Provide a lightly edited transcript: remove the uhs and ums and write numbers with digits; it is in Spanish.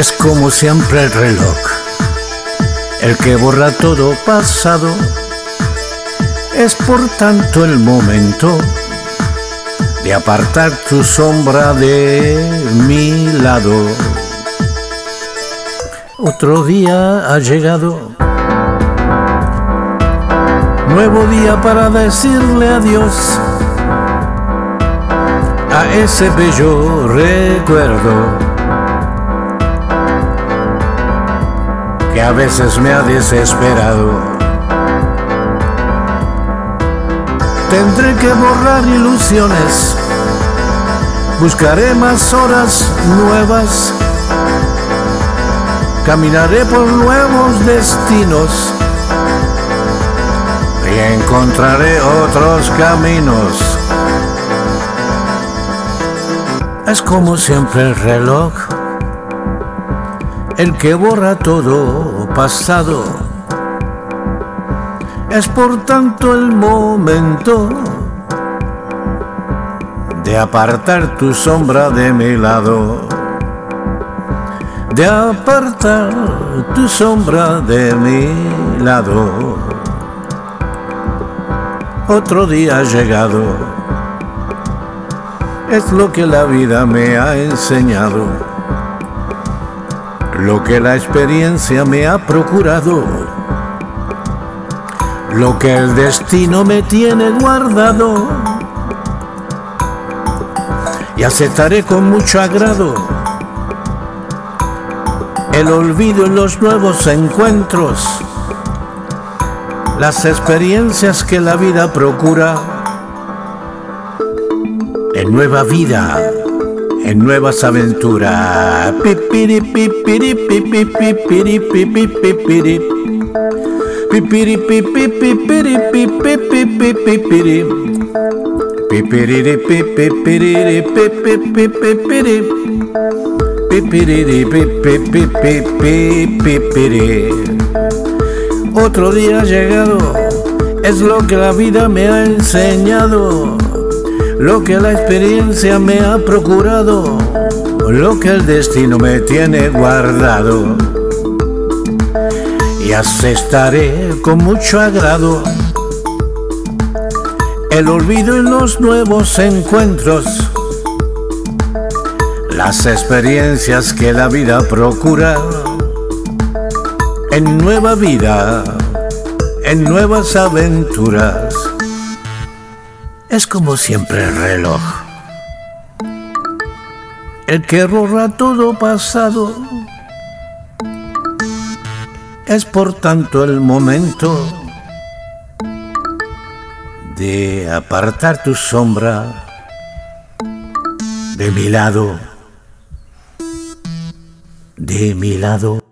Es como siempre el reloj, el que borra todo pasado. Es por tanto el momento de apartar tu sombra de mi lado. Otro día ha llegado, nuevo día para decirle adiós a ese bello recuerdo que a veces me ha desesperado. Tendré que borrar ilusiones, buscaré más horas nuevas, caminaré por nuevos destinos y encontraré otros caminos. Es como siempre el reloj, el que borra todo pasado. Es por tanto el momento de apartar tu sombra de mi lado, de apartar tu sombra de mi lado. Otro día ha llegado, es lo que la vida me ha enseñado, lo que la experiencia me ha procurado, lo que el destino me tiene guardado. Y aceptaré con mucho agrado el olvido en los nuevos encuentros, las experiencias que la vida procura, en nueva vida, en nuevas aventuras. Pipiri, pipiri, pipiri, pipiri, pipiri, pipiri. Pipiri, pipiri, pipiri, pipiri, pipiri. Pipiri, pipiri, pipiri. Pipiri, pipiri, pipiri. Otro día ha llegado, es lo que la vida me ha enseñado, lo que la experiencia me ha procurado, lo que el destino me tiene guardado. Y aceptaré con mucho agrado el olvido en los nuevos encuentros, las experiencias que la vida procura, en nueva vida, en nuevas aventuras. Es como siempre el reloj, el que borra todo pasado. Es por tanto el momento de apartar tu sombra de mi lado, de mi lado.